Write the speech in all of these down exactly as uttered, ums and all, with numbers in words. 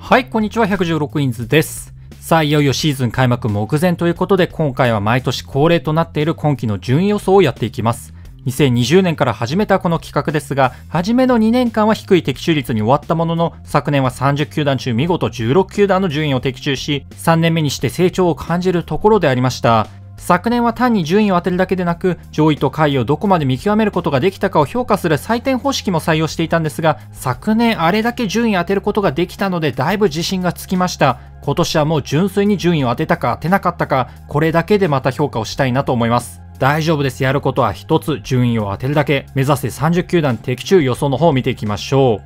はい、こんにちは。ひゃくじゅうろくインズです。さあ、いよいよシーズン開幕目前ということで、今回は毎年恒例となっている今季の順位予想をやっていきます。にせんにじゅうねんから始めたこの企画ですが、初めのにねんかんは低い的中率に終わったものの、昨年はさんじゅっきゅうだん中見事じゅうろくきゅうだんの順位を的中し、さんねんめにして成長を感じるところでありました。昨年は単に順位を当てるだけでなく、上位と下位をどこまで見極めることができたかを評価する採点方式も採用していたんですが、昨年あれだけ順位を当てることができたのでだいぶ自信がつきました。今年はもう純粋に順位を当てたか当てなかったか、これだけでまた評価をしたいなと思います。大丈夫です。やることは一つ、順位を当てるだけ。目指せさんじゅっきゅうだん的中予想の方を見ていきましょう。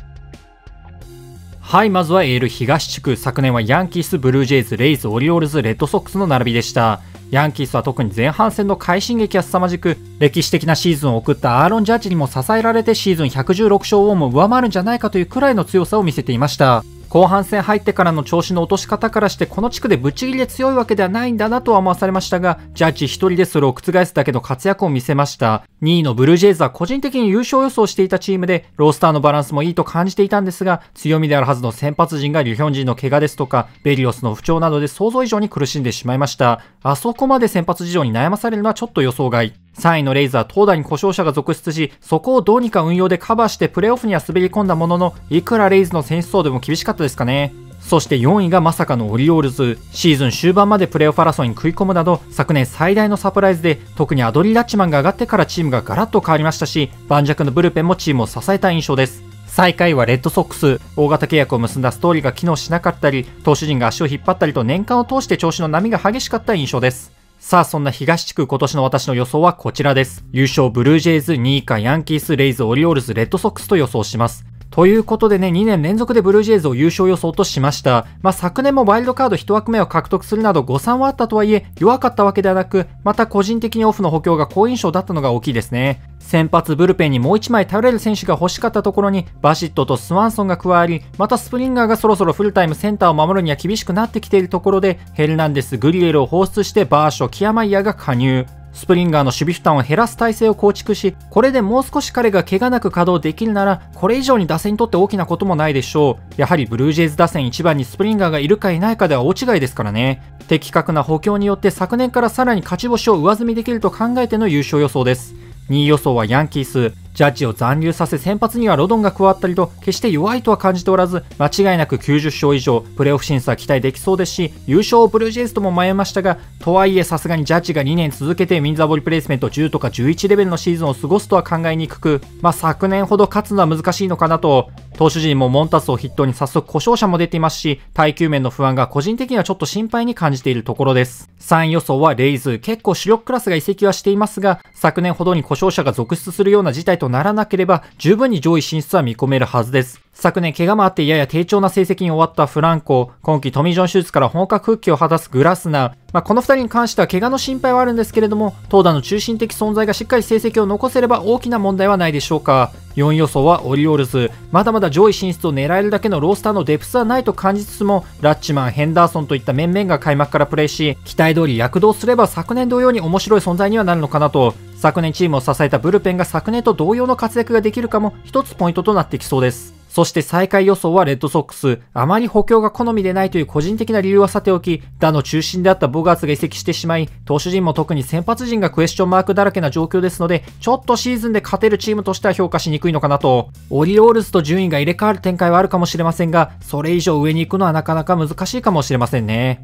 はい、まずはエール東地区。昨年はヤンキース、ブルージェイズ、レイズ、オリオールズ、レッドソックスの並びでした。ヤンキースは特に前半戦の快進撃が凄まじく、歴史的なシーズンを送ったアーロン・ジャッジにも支えられてシーズンひゃくじゅうろくしょうをも上回るんじゃないかというくらいの強さを見せていました。後半戦入ってからの調子の落とし方からしてこの地区でぶっちぎりで強いわけではないんだなとは思わされましたが、ジャッジ一人でそれを覆すだけの活躍を見せました。にいのブルージェイズは個人的に優勝予想していたチームで、ロースターのバランスもいいと感じていたんですが、強みであるはずの先発陣がリュヒョンジンの怪我ですとか、ベリオスの不調などで想像以上に苦しんでしまいました。あそこまで先発事情に悩まされるのはちょっと予想外。さんいのレイズは投打に故障者が続出し、そこをどうにか運用でカバーしてプレーオフには滑り込んだものの、いくらレイズの選手層でも厳しかったですかね。そしてよんいがまさかのオリオールズ。シーズン終盤までプレーオフ争いに食い込むなど、昨年最大のサプライズで、特にアドリー・ラッチマンが上がってからチームがガラッと変わりましたし、盤石のブルペンもチームを支えた印象です。最下位はレッドソックス。大型契約を結んだストーリーが機能しなかったり、投手陣が足を引っ張ったりと年間を通して調子の波が激しかった印象です。さあ、そんな東地区今年の私の予想はこちらです。優勝ブルージェイズ、にい以下ヤンキース、レイズ、オリオールズ、レッドソックスと予想します。ということでね、にねん連続でブルージェイズを優勝予想としました。まあ、昨年もワイルドカードいち枠目を獲得するなど誤算はあったとはいえ、弱かったわけではなく、また個人的にオフの補強が好印象だったのが大きいですね。先発ブルペンにもういちまい頼れる選手が欲しかったところに、バシットとスワンソンが加わり、またスプリンガーがそろそろフルタイムセンターを守るには厳しくなってきているところで、ヘルナンデス、グリエルを放出してバーショ、キアマイヤーが加入。スプリンガーの守備負担を減らす体制を構築し、これでもう少し彼が怪我なく稼働できるなら、これ以上に打線にとって大きなこともないでしょう。やはりブルージェイズ打線いちばんにスプリンガーがいるかいないかでは大違いですからね。的確な補強によって昨年からさらに勝ち星を上積みできると考えての優勝予想です。にい予想はヤンキース。ジャッジを残留させ先発にはロドンが加わったりと決して弱いとは感じておらず、間違いなくきゅうじゅっしょう以上プレーオフ進出は期待できそうですし、優勝をブルージェイズとも迷いましたが、とはいえさすがにジャッジがにねん続けてウィンザーボリプレイスメントじゅうとかじゅういちレベルのシーズンを過ごすとは考えにくく、まあ昨年ほど勝つのは難しいのかなと。投手陣もモンタスを筆頭に早速故障者も出ていますし、耐久面の不安が個人的にはちょっと心配に感じているところです。さんい予想はレイズ。結構主力クラスが移籍はしていますが、昨年ほどに故障者が続出するような事態とならなければ十分に上位進出は見込めるはずです。昨年怪我もあってやや低調な成績に終わったフランコ、今季トミー・ジョン手術から本格復帰を果たすグラスナー、まあ、このふたりに関しては怪我の心配はあるんですけれども、投打の中心的存在がしっかり成績を残せれば大きな問題はないでしょうか。よんい予想はオリオールズ。まだまだ上位進出を狙えるだけのロースターのデプスはないと感じつつも、ラッチマン、ヘンダーソンといった面々が開幕からプレーし、期待通り躍動すれば昨年同様に面白い存在にはなるのかなと。昨年チームを支えたブルペンが昨年と同様の活躍ができるかも一つポイントとなってきそうです。そして最下位予想はレッドソックス。あまり補強が好みでないという個人的な理由はさておき、打の中心であったボガーツが移籍してしまい、投手陣も特に先発陣がクエスチョンマークだらけな状況ですので、ちょっとシーズンで勝てるチームとしては評価しにくいのかなと。オリオールズと順位が入れ替わる展開はあるかもしれませんが、それ以上上に行くのはなかなか難しいかもしれませんね。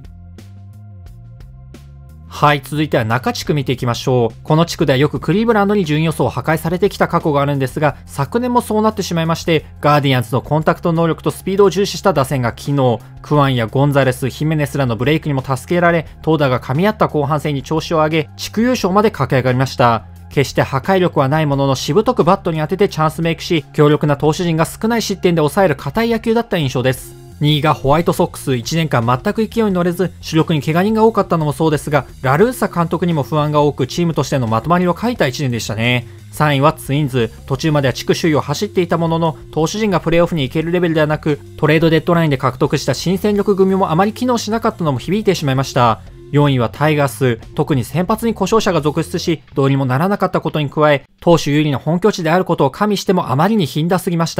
はい、続いては中地区見ていきましょう。この地区ではよくクリーブランドに順位予想を破壊されてきた過去があるんですが、昨年もそうなってしまいまして、ガーディアンズのコンタクト能力とスピードを重視した打線が機能、クワンやゴンザレス、ヒメネスらのブレイクにも助けられ、投打が噛み合った後半戦に調子を上げ、地区優勝まで駆け上がりました。決して破壊力はないもののしぶとくバットに当ててチャンスメイクし、強力な投手陣が少ない失点で抑える堅い野球だった印象です。にいがホワイトソックス。いちねんかん全く勢いに乗れず、主力に怪我人が多かったのもそうですが、ラルーサ監督にも不安が多く、チームとしてのまとまりを欠いたいちねんでしたね。さんいはツインズ。途中までは地区首位を走っていたものの、投手陣がプレーオフに行けるレベルではなく、トレードデッドラインで獲得した新戦力組もあまり機能しなかったのも響いてしまいました。よんいはタイガース。特に先発に故障者が続出し、どうにもならなかったことに加え、投手有利な本拠地であることを加味してもあまりに頻打すぎました。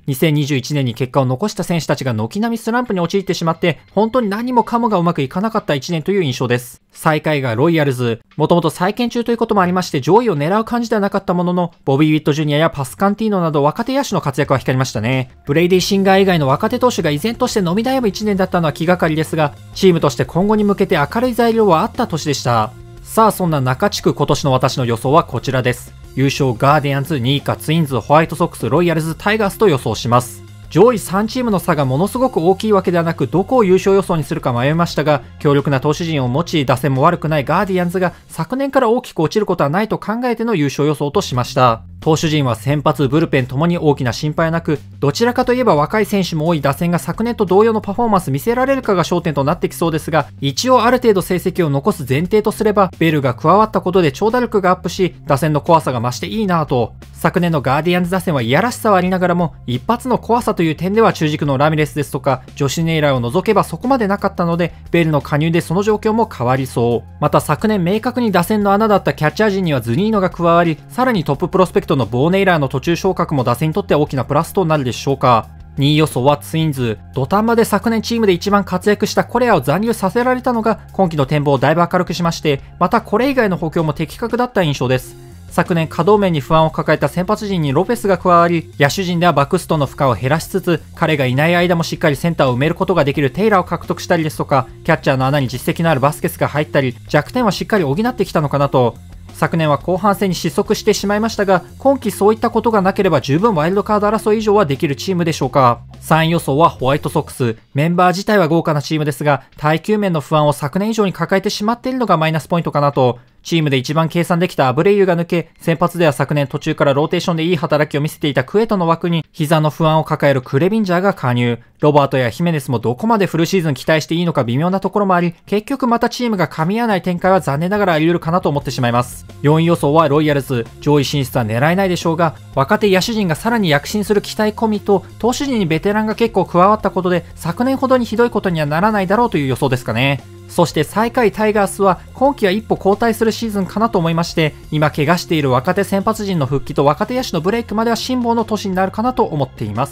にせんにじゅういちねんに結果を残した選手たちが軒並みスランプに陥ってしまって、本当に何もかもがうまくいかなかったいちねんという印象です。最下位がロイヤルズ。もともと再建中ということもありまして上位を狙う感じではなかったものの、ボビー・ウィット・ジュニアやパスカンティーノなど若手野手の活躍は光りましたね。ブレイディ・シンガー以外の若手投手が依然として伸び悩むいちねんだったのは気がかりですが、チームとして今後に向けて明るい材料はあった年でした。さあそんな中地区今年の私の予想はこちらです。優勝ガーディアンズ、にいかツインズ、ホワイトソックス、ロイヤルズ、タイガースと予想します。上位さんチームの差がものすごく大きいわけではなく、どこを優勝予想にするか迷いましたが、強力な投手陣を持ち打線も悪くないガーディアンズが昨年から大きく落ちることはないと考えての優勝予想としました。投手陣は先発、ブルペンともに大きな心配はなく、どちらかといえば若い選手も多い打線が昨年と同様のパフォーマンス見せられるかが焦点となってきそうですが、一応ある程度成績を残す前提とすれば、ベルが加わったことで長打力がアップし、打線の怖さが増していいなぁと。昨年のガーディアンズ打線はいやらしさはありながらも、一発の怖さという点では中軸のラミレスですとか、ジョシュ・ネイラーを除けばそこまでなかったので、ベルの加入でその状況も変わりそう。また昨年明確に打線の穴だったキャッチャー陣にはズニーノが加わり、さらにトッププロスペクトのボーネイラーの途中昇格も打線にとって大きなプラスとなるでしょうか。にい予想はツインズ。土壇場で昨年チームで一番活躍したコレアを残留させられたのが今季の展望をだいぶ明るくしまして、またこれ以外の補強も的確だった印象です。昨年稼働面に不安を抱えた先発陣にロペスが加わり、野手陣ではバクストンの負荷を減らしつつ、彼がいない間もしっかりセンターを埋めることができるテイラーを獲得したりですとか、キャッチャーの穴に実績のあるバスケスが入ったり、弱点はしっかり補ってきたのかなと。昨年は後半戦に失速してしまいましたが、今季そういったことがなければ十分ワイルドカード争い以上はできるチームでしょうか。さんい予想はホワイトソックス。メンバー自体は豪華なチームですが、耐久面の不安を昨年以上に抱えてしまっているのがマイナスポイントかなと。チームで一番計算できたアブレイユが抜け、先発では昨年途中からローテーションでいい働きを見せていたクエトの枠に、膝の不安を抱えるクレビンジャーが加入。ロバートやヒメネスもどこまでフルシーズン期待していいのか微妙なところもあり、結局またチームが噛み合わない展開は残念ながらあり得るかなと思ってしまいます。よんい予想はロイヤルズ。上位進出は狙えないでしょうが、若手野手陣がさらに躍進する期待込みと、投手陣にベテランが結構加わったことで、昨年ほどにひどいことにはならないだろうという予想ですかね。そして最下位タイガースは今季は一歩後退するシーズンかなと思いまして、今怪我している若手先発陣の復帰と若手野手のブレイクまでは辛抱の年になるかなと思っています。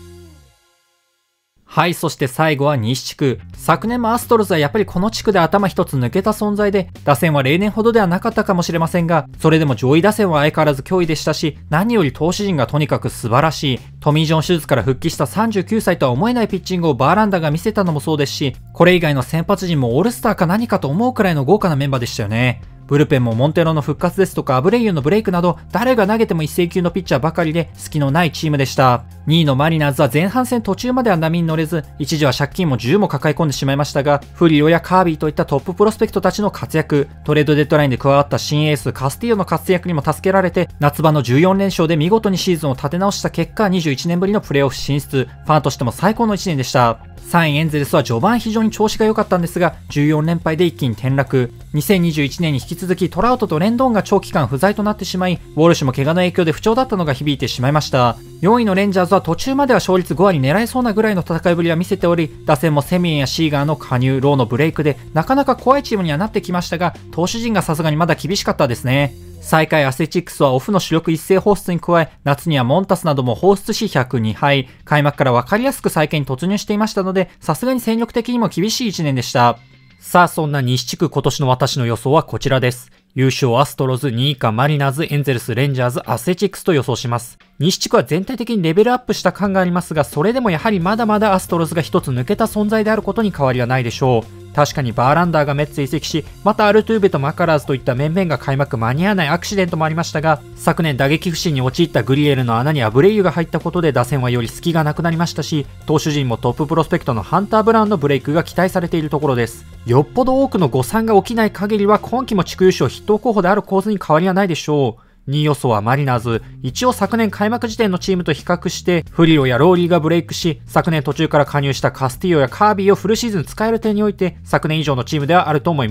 はい、そして最後は西地区。昨年もアストロズはやっぱりこの地区で頭一つ抜けた存在で、打線は例年ほどではなかったかもしれませんが、それでも上位打線は相変わらず脅威でしたし、何より投手陣がとにかく素晴らしい。トミー・ジョン手術から復帰したさんじゅうきゅうさいとは思えないピッチングをバーランダーが見せたのもそうですし、これ以外の先発陣もオールスターか何かと思うくらいの豪華なメンバーでしたよね。ブルペンもモンテロの復活ですとかアブレイユのブレイクなど誰が投げても一斉級のピッチャーばかりで隙のないチームでした。にいのマリナーズは前半戦途中までは波に乗れず、一時は借金もじゅうも抱え込んでしまいましたが、フリオやカービーといったトッププロスペクトたちの活躍、トレードデッドラインで加わった新エースカスティーヨの活躍にも助けられて、夏場のじゅうよんれんしょうで見事にシーズンを立て直した結果、にじゅういちねんぶりのプレーオフ進出、ファンとしても最高のいちねんでした。さんいエンゼルスは序盤非常に調子が良かったんですが、じゅうよんれんぱいで一気に転落。にせんにじゅういちねんに引き続きトラウトとレンドンが長期間不在となってしまい、ウォルシュも怪我の影響で不調だったのが響いてしまいました。よんいのレンジャーズは途中までは勝率ごわり狙えそうなぐらいの戦いぶりは見せており、打線もセミエンやシーガーの加入、ローのブレイクでなかなか怖いチームにはなってきましたが、投手陣がさすがにまだ厳しかったですね。最下位アスレチックスはオフの主力一斉放出に加え、夏にはモンタスなども放出しひゃくにはい、開幕から分かりやすく再建に突入していましたので、さすがに戦力的にも厳しいいちねんでした。さあそんな西地区今年の私の予想はこちらです。優勝アストロズ、にい以下マリナーズ、エンゼルス、レンジャーズ、アスレチックスと予想します。西地区は全体的にレベルアップした感がありますが、それでもやはりまだまだアストロズが一つ抜けた存在であることに変わりはないでしょう。確かにバーランダーがメッツへ移籍し、またアルトゥーベとマカラーズといった面々が開幕間に合わないアクシデントもありましたが、昨年打撃不振に陥ったグリエルの穴にアブレイユが入ったことで打線はより隙がなくなりましたし、投手陣もトッププロスペクトのハンター・ブラウンのブレイクが期待されているところです。よっぽど多くの誤算が起きない限りは今季も地区優勝筆頭候補である構図に変わりはないでしょう。にい予想はマリナーズ。一応昨年開幕時点のチームと比較して、フリオやローリーがブレイクし、昨年途中から加入したカスティーヨやカービーをフルシーズン使える点において、昨年以上のチームではあると思います。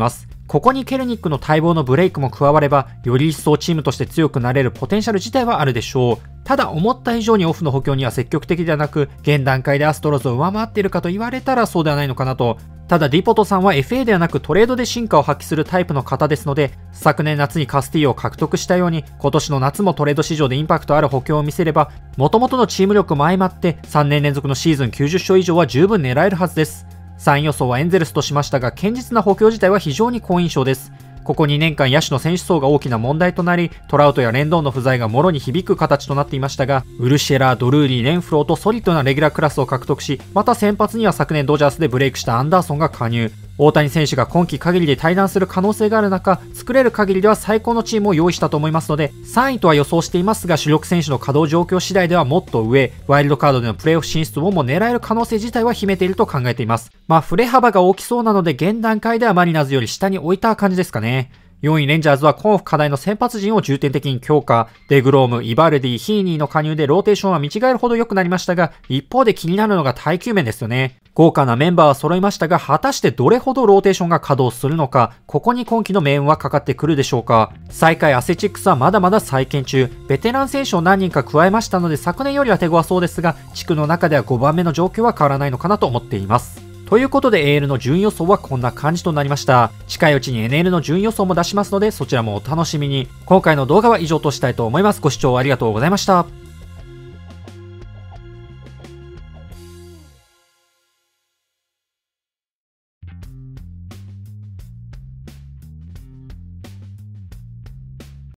ここにケルニックの待望のブレイクも加われば、より一層チームとして強くなれるポテンシャル自体はあるでしょう。ただ思った以上にオフの補強には積極的ではなく、現段階でアストロズを上回っているかと言われたらそうではないのかなと。ただディポトさんは エフエー ではなくトレードで進化を発揮するタイプの方ですので、昨年夏にカスティーヨを獲得したように、今年の夏もトレード市場でインパクトある補強を見せれば、元々のチーム力も相まってさんねん連続のシーズンきゅうじゅっ勝以上は十分狙えるはずです。さんい予想はエンゼルスとしましたが、堅実な補強自体は非常に好印象です。ここにねんかん野手の選手層が大きな問題となり、トラウトやレンドーンの不在がもろに響く形となっていましたが、ウルシェラー、ドルーリー、レンフローとソリッドなレギュラークラスを獲得し、また先発には昨年ドジャースでブレイクしたアンダーソンが加入。大谷選手が今季限りで退団する可能性がある中、作れる限りでは最高のチームを用意したと思いますので、さんいとは予想していますが、主力選手の稼働状況次第ではもっと上、ワイルドカードでのプレーオフ進出をも狙える可能性自体は秘めていると考えています。まあ、振れ幅が大きそうなので、現段階ではマリナーズより下に置いた感じですかね。よんいレンジャーズは今オフ課題の先発陣を重点的に強化。デグローム、イバルディ、ヒーニーの加入でローテーションは見違えるほど良くなりましたが、一方で気になるのが耐久面ですよね。豪華なメンバーは揃いましたが、果たしてどれほどローテーションが稼働するのか、ここに今季の命運はかかってくるでしょうか。最下位アスレチックスはまだまだ再建中。ベテラン選手を何人か加えましたので、昨年よりは手強そうですが、地区の中ではごばんめの状況は変わらないのかなと思っています。ということで エーエル の順位予想はこんな感じとなりました。近いうちに エヌエル の順位予想も出しますので、そちらもお楽しみに。今回の動画は以上としたいと思います。ご視聴ありがとうございました。